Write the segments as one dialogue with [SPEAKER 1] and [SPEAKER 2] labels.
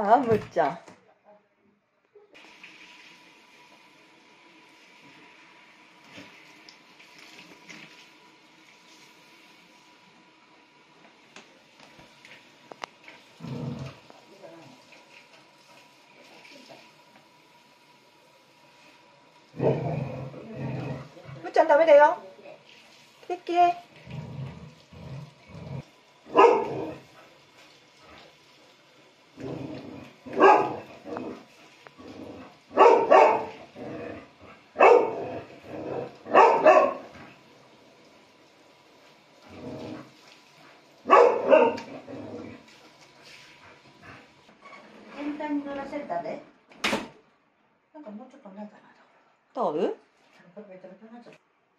[SPEAKER 1] ああ、むっちゃん。むっちゃんダメだよ。きれいきれい。
[SPEAKER 2] 全体に乗らせたで。なんかもうちょっとないかな。
[SPEAKER 1] タオル？
[SPEAKER 2] ベタベタになっちゃった。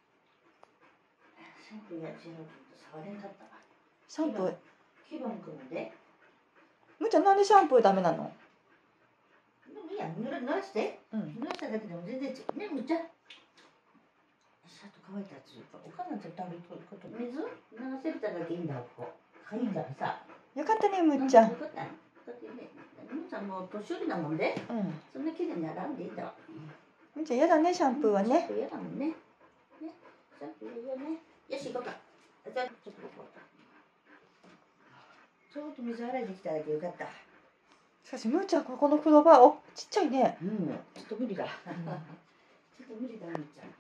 [SPEAKER 2] シャンプーやチームと触れんかったわ。
[SPEAKER 1] シャンプー。
[SPEAKER 2] 気分くんで。
[SPEAKER 1] むっちゃんなんでシャンプーダメなの？
[SPEAKER 2] でもいいや、濡らして。
[SPEAKER 1] うん。
[SPEAKER 2] 濡らしただけでも全然違う。ね、むっちゃん。シャツ乾いたやつ。お母さん絶対歩いてること。水流せただけいいんだ、ここ。かゆいからさ。
[SPEAKER 1] よかったね、むっちゃん。
[SPEAKER 2] よかった。だってね、むっちゃんもう年寄りだもんで。
[SPEAKER 1] うん。
[SPEAKER 2] そんな綺麗に洗うんでいいんだわ。
[SPEAKER 1] むっちゃん嫌だね、シャンプーはね。
[SPEAKER 2] シャンプー嫌だもんね。ね、シャンプー嫌ね。よし、行こうか。じゃあ、ちょっと行こうか。ちょっと水洗いできただけよかった。
[SPEAKER 1] しかし、むっちゃん、ここの風呂場、お、ちっちゃいね。
[SPEAKER 2] うん、ちょっと無理だ。ちょっと無理だ、むっちゃん。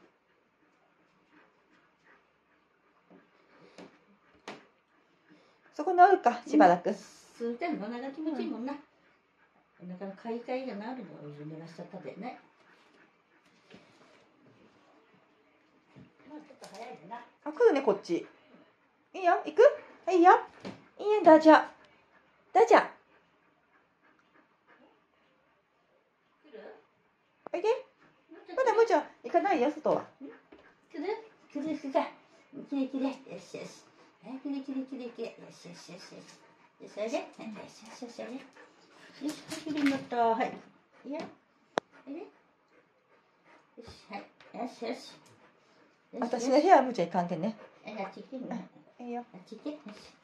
[SPEAKER 1] そこにおるか、しばらく。
[SPEAKER 2] 吸うてんの、お腹気持ちいいもんな。お腹のかいがなるのを水濡らしちゃったでね。まあ、ちょっと早いでな。
[SPEAKER 1] あ、来るね、こっち。いいよ、行く？いいよ。いいよ、大丈夫。大丈夫。
[SPEAKER 2] 来る？
[SPEAKER 1] おいで。まだむっちゃん、行かないよ、外は。
[SPEAKER 2] 来る？来る、来る。きれいきれい。よしよし。きれいきれいきれいきれい。よしよしよしよし。よし、おいで。よしよしよし、おいで。よし、きれいになった。はい。いいよ。おいで。よし、はい。よしよし。
[SPEAKER 1] 私の部屋はむっちゃん行かんけんね。
[SPEAKER 2] あっち行け。
[SPEAKER 1] いいよ。
[SPEAKER 2] あっち行け。よし。